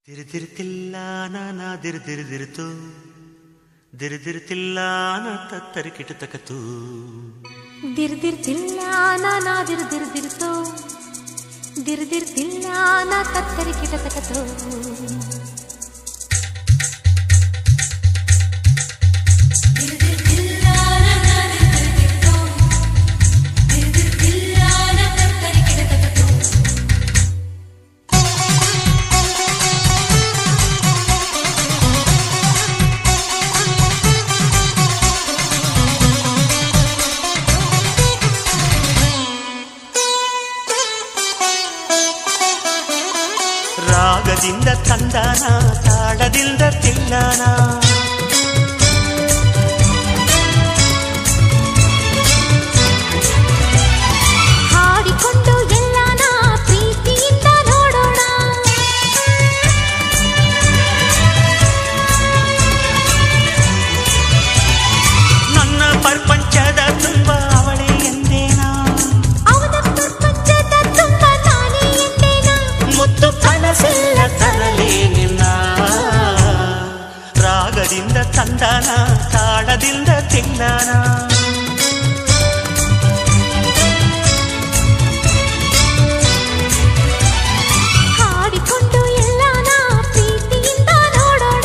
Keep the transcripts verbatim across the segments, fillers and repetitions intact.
ದಿರ್ದಿರ್ತಿಲ್ಲ ನಾನಾ ದಿರ್ದಿರ್ದಿರ್ತು ದಿರ್ದಿರ್ತಿಲ್ಲ ನಾ ತತ್ತರಿ ಕಿಟತಕತು ದಿರ್ದಿರ್ತಿಲ್ಲ ನಾನಾ ದಿರ್ದಿರ್ದಿರ್ತು ದಿರ್ದಿರ್ತಿಲ್ಲ ನಾ ತತ್ತರಿ ಕಿಟತಕತು ರಾಗದಿಂದ ತಂದಾನ ತಾಳದಿಂದ ತಿಲ್ಲಾನ ಹಾಡಿಕೊಂಡು ಎಲ್ಲಾನ ಪ್ರೀತಿಯಿಂದ ನೋಡೋಣ ನನ್ನ ಪ್ರಪಂಚದ ತುಂಬ ಅವಳೇ ಎಂದೇನಾ ಅವನ ಪ್ರಪಂಚದ ತುಂಬ ನಾನೇ ಎಂದೇನಾ ಮುತ್ತು ಕನಸೆಲ್ಲ ತರಲೇ ನಿನ್ನ ರಾಗದಿಂದ ತಂದಾನ ತಾಳದಿಂದ ತಿಲ್ಲಾನ ಹಾಡಿಕೊಂಡು ಎಲ್ಲಾನ ಪ್ರೀತಿಯಿಂದ ನೋಡೋಣ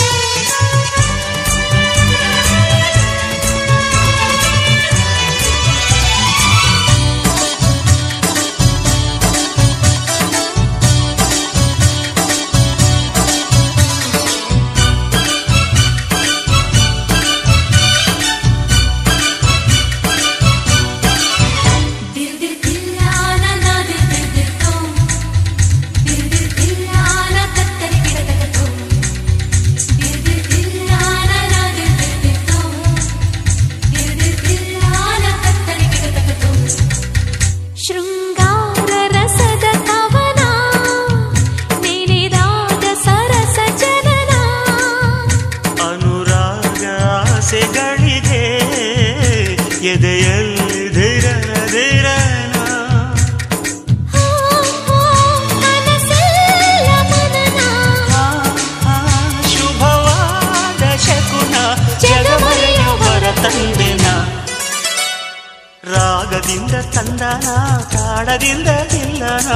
ಶೃಂಗಾರ ರಸದ ಕವನ ನೆನೆದಾದ ಸರಸ ಜನನ ಅನುರಾಗ ಆಸೆಗಳಿಗೆ ಎದೆಯಲ್ಲಿ ಧಿರನ ಧಿರನ ಕನಸೆಲ್ಲ ಮನನ ಶುಭವಾದ ಶಕುನ ಜಗಮರೆಯವರ ತಂದೆನ ರಾಗದಿಂದ ತಂದನ ತಾಳದಿಂದ ತಿಲ್ಲನ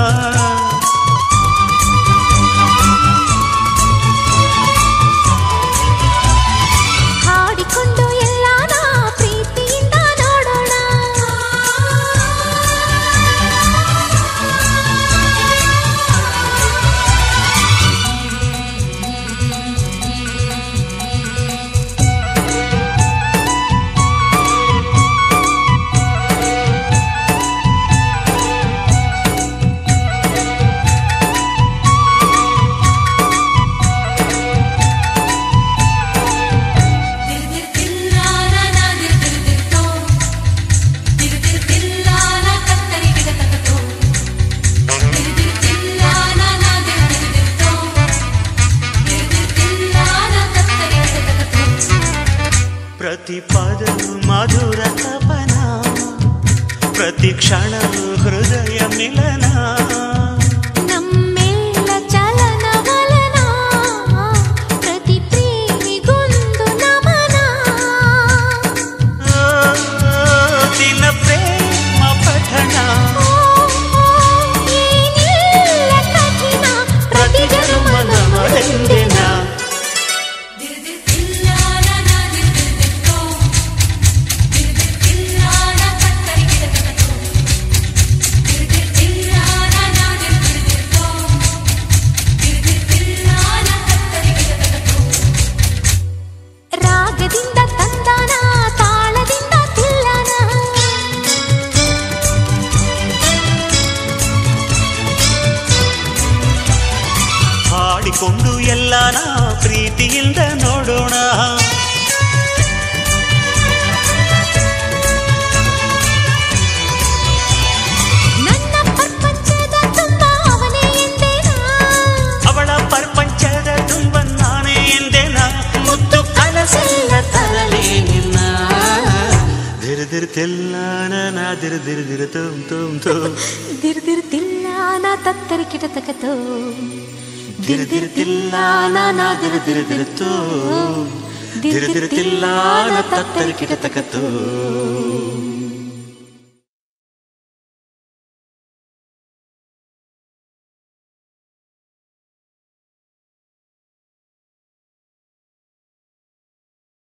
ಹಾಡಿಕೊಂಡು ಎಲ್ಲಾನ ಪ್ರೀತಿಯಿಂದ ನೋಡೋಣ ಪ್ರತಿ ಪದವು ಮಧುರ ತಪನ ಪ್ರತಿ ಕ್ಷಣವು ಹೃದಯ ಮಿಲನ ನಮ್ಮೆಲ್ಲ ಚಲನ ವಲನ ಪ್ರತಿ ಪ್ರೇಮಿಗೊಂದು ನಮನ ಆ, ದಿನ ಪ್ರೇಮ ಪಠಣ ಏನಿಲ್ಲ ಕಠಿಣ ಪ್ರತಿ ಜನ್ಮ ನಮದೆಂದಿನ ರಾಗದಿಂದ ತಂದಾನ ತಾಳದಿಂದ ತಿಲ್ಲನ ಹಾಡಿಕೊಂಡು ಎಲ್ಲಾನ ಪ್ರೀತಿಯಿಂದ ನೋಡೋಣ ನನ್ನ ಪ್ರಪಂಚದ ತುಂಬ ಅವನೇ ಎಂದೇನಾ ಅವಳ ಪ್ರಪಂಚದ ತುಂಬ ನಾನೇ ಎಂದೇನ ಮುತ್ತು ಕನಸೆಲ್ಲ ತರಲೇ ನಿನ್ನ ದಿರ್ದಿರ್ತಿಲ್ಲ ನಾ ದಿರ್ದಿರ್ದಿರ ತುಮ್ ತುಮ್ ತುಮ್ ದಿರ್ದಿರ್ತಿಲ್ಲ ನಾ ತತ್ತರಿ ಕಿಟತಕತೋ ದಿರದಿರುತ್ತಿಲ್ಲ ನಾನಾ ದಿರದಿರುತ್ತಿರುತ್ತೋ ದಿರದಿರುತ್ತಿಲ್ಲ ನ ತತ್ತರಿ ಕಿಟತಕತ್ತೋ